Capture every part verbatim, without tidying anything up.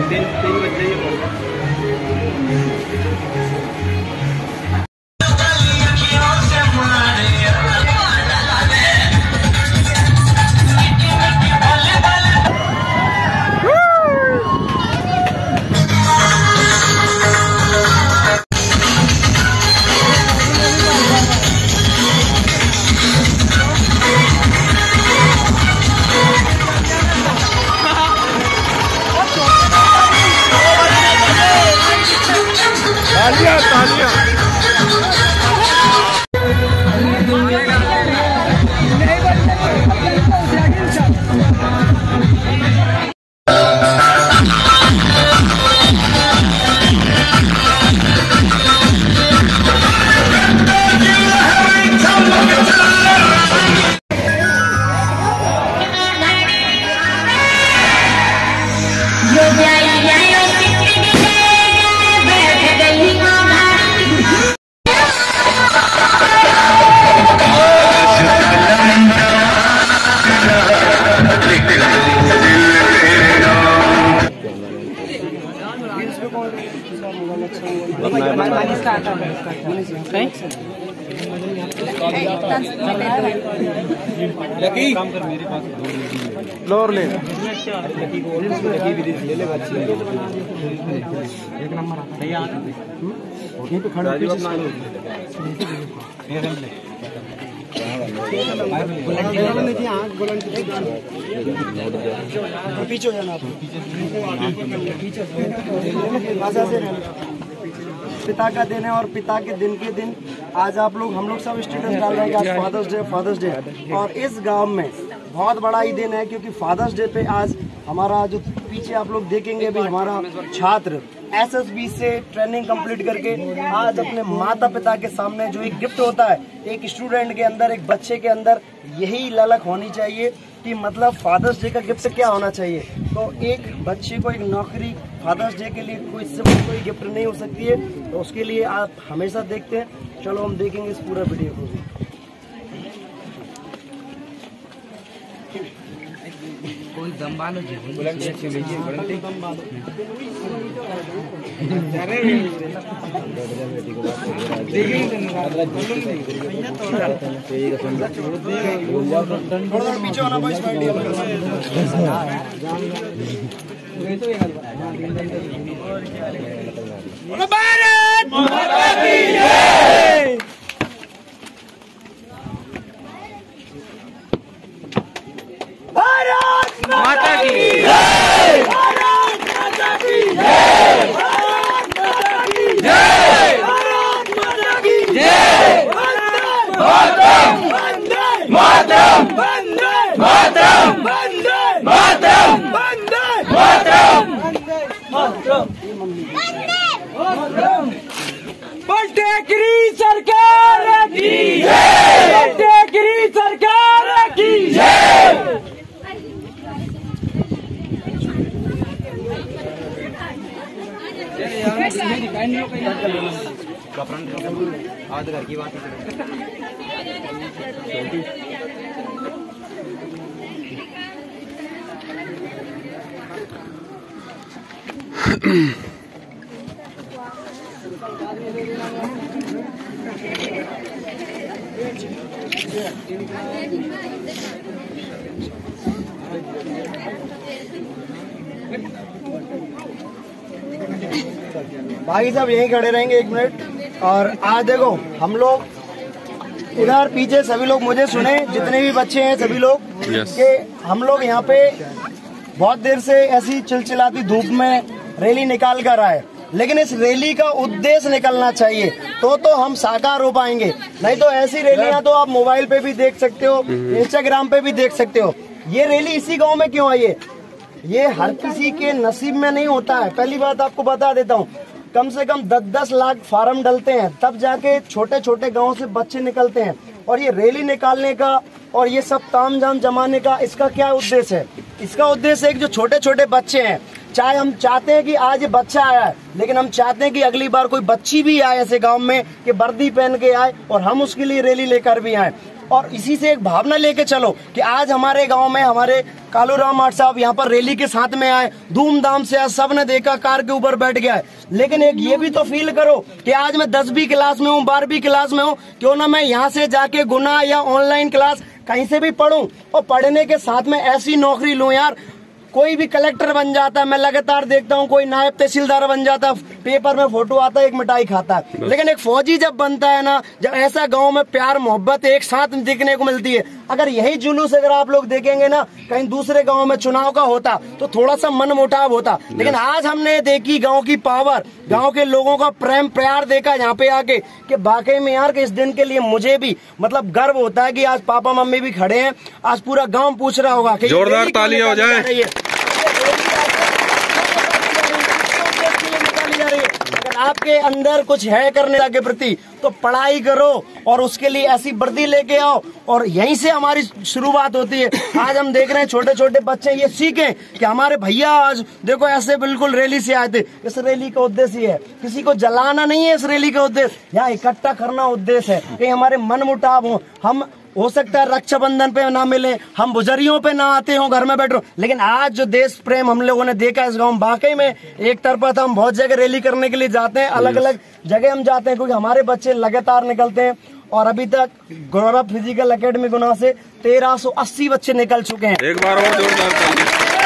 तीन तीन बज जाइए। तालियां तालियां। फ्लोर ले एक नंबर वहीं पे खड़े पीछे हो जाना। पिता का दिन है और पिता के दिन के दिन आज आप लोग हम लोग सब स्टेटस डाल रहे हैं कि आज फादर्स डे फादर्स डे और इस गांव में बहुत बड़ा ही दिन है क्योंकि फादर्स डे पे आज हमारा जो पीछे आप लोग देखेंगे भी हमारा छात्र एस एस बी से ट्रेनिंग कंप्लीट करके आज अपने माता पिता के सामने जो एक गिफ्ट होता है एक स्टूडेंट के अंदर एक बच्चे के अंदर यही ललक होनी चाहिए कि मतलब फादर्स डे का गिफ्ट क्या होना चाहिए। तो एक बच्चे को एक नौकरी फादर्स डे के लिए कोई इससे कोई गिफ्ट नहीं हो सकती है, तो उसके लिए आप हमेशा देखते हैं। चलो हम देखेंगे इस पूरा वीडियो को। कोई दम्बालो पीछे होना भारत माता की जय। भारत माता की जय। भारत माता की जय। भारत माता की जय। भारत माता की जय। मातरम मातरम मातरम मातरम मातरम मातरम बटेगिरी सरकार की जय। बटेगिरी सरकार की जय। आध घर की बात भाई साहब यहीं खड़े रहेंगे एक मिनट। और आज देखो हम लोग इधर पीछे सभी लोग मुझे सुने, जितने भी बच्चे हैं सभी लोग yes. कि हम लोग यहाँ पे बहुत देर से ऐसी चिलचिलाती धूप में रैली निकाल कर आए, लेकिन इस रैली का उद्देश्य निकलना चाहिए तो तो हम साकार हो पाएंगे। नहीं तो ऐसी रैलियां तो आप मोबाइल पे भी देख सकते हो, इंस्टाग्राम पे भी देख सकते हो। ये रैली इसी गांव में क्यों आई है, ये हर किसी के नसीब में नहीं होता है। पहली बात आपको बता देता हूँ, कम से कम दस दस लाख फार्म डलते हैं तब जाके छोटे छोटे गांव से बच्चे निकलते हैं। और ये रैली निकालने का और ये सब तामझाम जमाने का इसका क्या उद्देश्य है? इसका उद्देश्य एक जो छोटे छोटे बच्चे हैं, चाहे हम चाहते हैं कि आज ये बच्चा आया है, लेकिन हम चाहते हैं कि अगली बार कोई बच्ची भी आए ऐसे गांव में कि वर्दी पहन के आए और हम उसके लिए रैली लेकर भी आए। और इसी से एक भावना लेके चलो कि आज हमारे गांव में हमारे कालूराम माठ साहब यहाँ पर रैली के साथ में आए, धूमधाम से आज सबने देखा, कार के ऊपर बैठ गया है। लेकिन एक ये भी तो फील करो कि आज मैं दसवीं क्लास में हूँ, बारहवीं क्लास में हूँ, क्यों ना मैं यहाँ से जाके गुना या ऑनलाइन क्लास कहीं से भी पढ़ूं और पढ़ने के साथ में ऐसी नौकरी लूं यार। कोई भी कलेक्टर बन जाता है, मैं लगातार देखता हूँ, कोई नायब तहसीलदार बन जाता है, पेपर में फोटो आता है, एक मिठाई खाता है। लेकिन एक फौजी जब बनता है ना, जब ऐसा गांव में प्यार मोहब्बत एक साथ देखने को मिलती है। अगर यही जुलूस अगर आप लोग देखेंगे ना कहीं दूसरे गांव में चुनाव का होता तो थोड़ा सा मन मुटाव होता। लेकिन आज हमने देखी गाँव की पावर, गाँव के लोगों का प्रेम प्यार देखा यहाँ पे आके कि वाकई में यार कि इस दिन के लिए मुझे भी मतलब गर्व होता है कि आज पापा मम्मी भी खड़े हैं। आज पूरा गाँव पूछ रहा होगा कि जोरदार तालियां हो जाए। अगर आपके अंदर कुछ है करने के प्रति तो पढ़ाई करो और उसके लिए ऐसी वर्दी लेके आओ और यहीं से हमारी शुरुआत होती है। आज हम देख रहे हैं छोटे छोटे बच्चे ये सीखें कि हमारे भैया आज देखो ऐसे बिल्कुल रैली से आए थे। इस रैली का उद्देश्य है किसी को जलाना नहीं है, इस रैली का उद्देश्य यहाँ इकट्ठा करना उद्देश्य है कि हमारे मन मुटाव हो। हम हो सकता है रक्षाबंधन पे ना मिले, हम बुजरियों पे ना आते हो, घर में बैठो, लेकिन आज जो देश प्रेम हम लोगों ने देखा इस गांव वाकई में एक तरफा था। हम बहुत जगह रैली करने के लिए जाते हैं, अलग अलग जगह हम जाते हैं क्योंकि हमारे बच्चे लगातार निकलते हैं और अभी तक गौरव फिजिकल एकेडमी गुना से तेरह सौ अस्सी बच्चे निकल चुके हैं। एक बार और जोरदार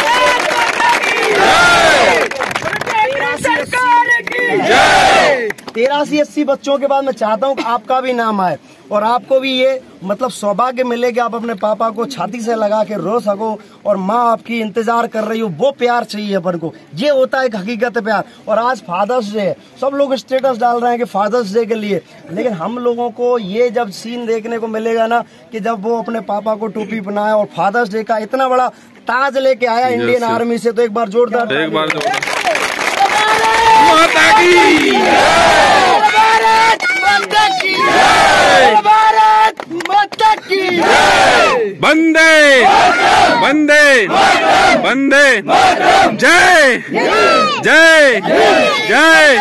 तेरासी अस्सी बच्चों के बाद मैं चाहता हूं कि आपका भी नाम आए और आपको भी ये मतलब सौभाग्य मिले कि आप अपने पापा को छाती से लगा के रो सको और माँ आपकी इंतजार कर रही हो। वो प्यार चाहिए अपन को, ये होता है एक हकीकत प्यार। और आज फादर्स डे है, सब लोग स्टेटस डाल रहे हैं कि फादर्स डे के लिए, लेकिन हम लोगों को ये जब सीन देखने को मिलेगा ना कि जब वो अपने पापा को टोपी बनाया और फादर्स डे का इतना बड़ा ताज लेके आया इंडियन आर्मी से, तो एक बार जोरदार एक बार माता की भारत माता की भारत माता की वंदे वंदे वंदे जय जय जय।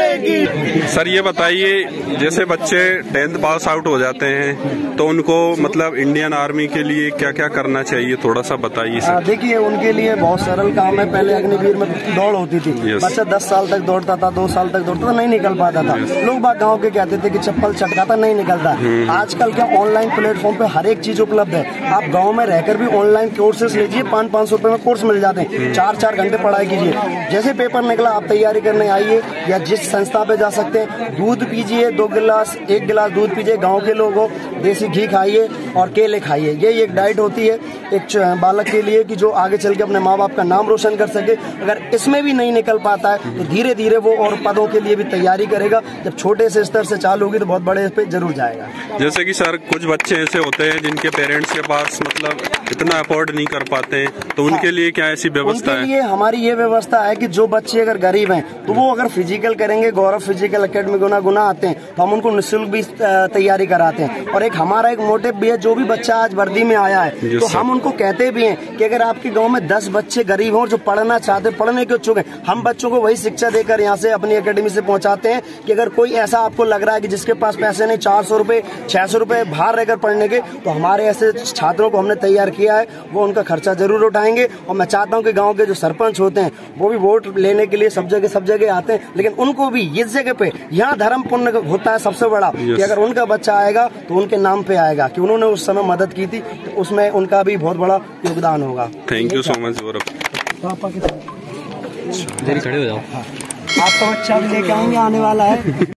सर ये बताइए जैसे बच्चे टेंथ पास आउट हो जाते हैं तो उनको मतलब इंडियन आर्मी के लिए क्या क्या करना चाहिए, थोड़ा सा बताइए सर। देखिए उनके लिए बहुत सरल काम है। पहले अग्निवीर में दौड़ होती थी, बच्चा दस साल तक दौड़ता था, दो साल तक दौड़ता था, नहीं निकल पाता था। लोग बात गाँव के कहते थे कि चप्पल चटकाता नहीं निकलता। आजकल क्या ऑनलाइन प्लेटफॉर्म पे हर एक चीज उपलब्ध है। आप गाँव में रहकर भी ऑनलाइन कोर्सेज लीजिए, पाँच पाँच सौ रुपए में कोर्स मिल जाते हैं, चार चार घंटे पढ़ाई कीजिए। जैसे पेपर निकला आप तैयारी करने आइए या जिस संस्था पे जा सकते हैं, दूध पीजिए, दो गिलास एक गिलास दूध पीजिए, गांव के लोग हो, देसी घी खाइए और केले खाइए। ये एक डाइट होती है एक बालक के लिए कि जो आगे चल के अपने माँ बाप का नाम रोशन कर सके। अगर इसमें भी नहीं निकल पाता है तो धीरे धीरे वो और पदों के लिए भी तैयारी करेगा। जब छोटे से स्तर से चालू होगी तो बहुत बड़े पे जरूर जाएगा। जैसे कि सर कुछ बच्चे ऐसे होते हैं जिनके पेरेंट्स के पास मतलब इतना अफोर्ड नहीं कर पाते हैं, तो उनके लिए क्या ऐसी व्यवस्था है? उनके लिए हमारी ये व्यवस्था है कि जो बच्चे अगर गरीब हैं तो वो अगर फिजिकल करेंगे, गौरव फिजिकल एकेडमी गुना गुना आते हैं तो हम उनको निःशुल्क भी तैयारी कराते हैं। और एक हमारा एक मोटिव भी है, जो भी बच्चा आज वर्दी में आया है तो हम उनको कहते भी हैं कि अगर आपके गांव में दस बच्चे गरीब हों जो पढ़ना चाहते, पढ़ने के इच्छुक हैं, हम बच्चों को वही शिक्षा देकर यहाँ से अपनी एकेडमी से पहुंचाते हैं कि अगर कोई ऐसा आपको लग रहा है कि जिसके पास पैसे नहीं, चार सौ रुपए छह सौ रुपए बाहर रहकर पढ़ने के, तो हमारे ऐसे छात्रों को हमने तैयार किया है, वो उनका खर्चा जरूर उठाएंगे। और मैं चाहता हूँ कि गाँव के जो सरपंच होते हैं वो भी वोट लेने के लिए सब जगह सब जगह आते हैं, लेकिन उनको भी इस जगह पे यहाँ धर्म पुण्य होता है सबसे बड़ा कि अगर उनका बच्चा आएगा तो उनके नाम पे आएगा कि उन्होंने उस समय मदद की थी, तो उसमें उनका भी बहुत बड़ा योगदान होगा। Thank you so much Gaurav. पापा के साथ खड़े हो जाओ। आपका बच्चा भी लेके आएंगे, आने वाला है।